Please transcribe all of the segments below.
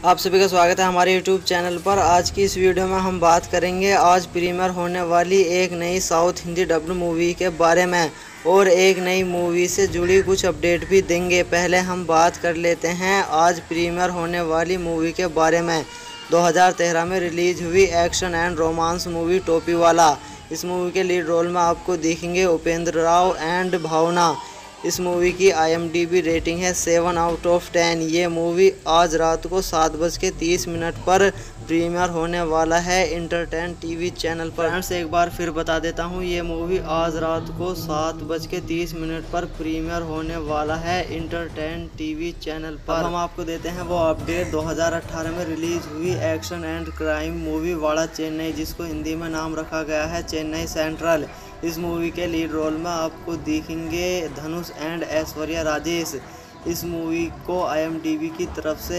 आप सभी का स्वागत है हमारे YouTube चैनल पर। आज की इस वीडियो में हम बात करेंगे आज प्रीमियर होने वाली एक नई साउथ हिंदी डब्ड मूवी के बारे में और एक नई मूवी से जुड़ी कुछ अपडेट भी देंगे। पहले हम बात कर लेते हैं आज प्रीमियर होने वाली मूवी के बारे में। 2013 में रिलीज हुई action and romance movie Topiwala. इस मूवी के लीड रोल में आपको देखेंगे उपेंद्र राव एंड भावना। इस मूवी की IMDb रेटिंग है 7/10। ये मूवी आज रात को 7:30 पर प्रीमियर होने वाला है इंटरटेन TV चैनल पर। फ्रेंड्स एक बार फिर बता देता हूँ, ये मूवी आज रात को 7:30 पर प्रीमियर होने वाला है इंटरटेन TV चैनल पर। अब हम आपको देते हैं वो अपडेट 2018 में रिलीज हुई action and crime movie Vada Chennai, जिसको हिंदी में नाम रखा गया है चेन्नई सेंट्रल। इस मूवी के लीड रोल में आपको दिखेंगे धनुष एंड ऐश्वर्या राजेश। इस मूवी को IMDb की तरफ से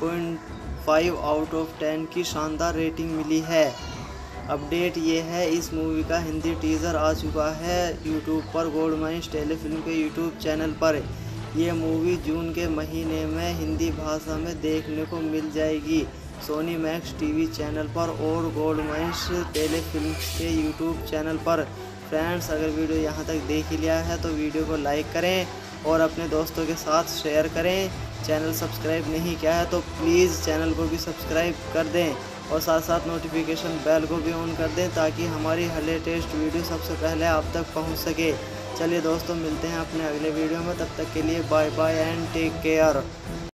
8.5/10 की शानदार रेटिंग मिली है। अपडेट ये है, इस मूवी का हिंदी टीज़र आ चुका है यूट्यूब पर, गोल्ड माइंस टेलीफिल्म के यूट्यूब चैनल पर। ये मूवी जून के महीने में हिंदी भाषा में देखने को मिल जाएगी सोनी मैक्स TV चैनल पर और गोल्ड माइंस टेलीफिल्म के यूट्यूब चैनल पर। फ्रेंड्स अगर वीडियो यहाँ तक देख ही लिया है तो वीडियो को लाइक करें और अपने दोस्तों के साथ शेयर करें। चैनल सब्सक्राइब नहीं किया है तो प्लीज़ चैनल को भी सब्सक्राइब कर दें और साथ साथ नोटिफिकेशन बेल को भी ऑन कर दें ताकि हमारी हर लेटेस्ट वीडियो सबसे पहले आप तक पहुँच सके। चलिए दोस्तों, मिलते हैं अपने अगले वीडियो में। तब तक के लिए bye bye and take care.